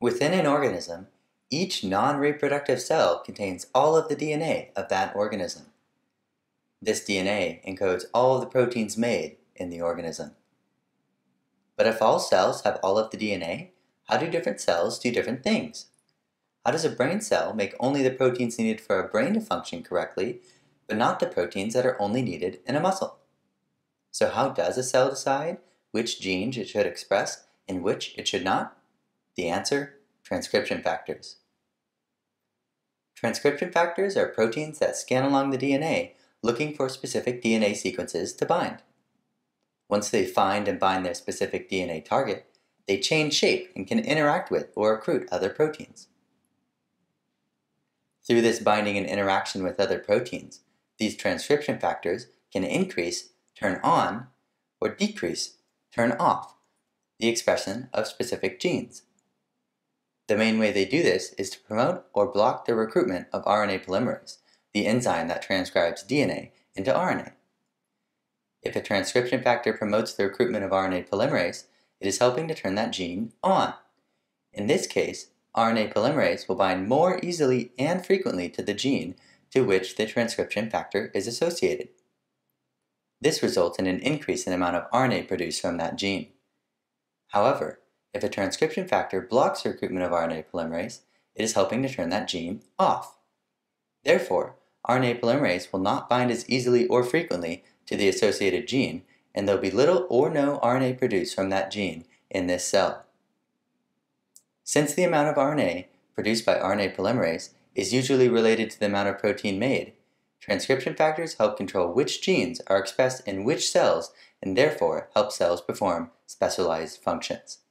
Within an organism, each non-reproductive cell contains all of the DNA of that organism. This DNA encodes all of the proteins made in the organism. But if all cells have all of the DNA, how do different cells do different things? How does a brain cell make only the proteins needed for a brain to function correctly, but not the proteins that are only needed in a muscle? So how does a cell decide which genes it should express and which it should not? The answer: transcription factors. Transcription factors are proteins that scan along the DNA looking for specific DNA sequences to bind. Once they find and bind their specific DNA target, they change shape and can interact with or recruit other proteins. Through this binding and interaction with other proteins, these transcription factors can increase, turn on, or decrease, turn off, the expression of specific genes. The main way they do this is to promote or block the recruitment of RNA polymerase, the enzyme that transcribes DNA into RNA. If a transcription factor promotes the recruitment of RNA polymerase, it is helping to turn that gene on. In this case, RNA polymerase will bind more easily and frequently to the gene to which the transcription factor is associated. This results in an increase in the amount of RNA produced from that gene. However, if a transcription factor blocks the recruitment of RNA polymerase, it is helping to turn that gene off. Therefore, RNA polymerase will not bind as easily or frequently to the associated gene, and there will be little or no RNA produced from that gene in this cell. Since the amount of RNA produced by RNA polymerase is usually related to the amount of protein made, transcription factors help control which genes are expressed in which cells and therefore help cells perform specialized functions.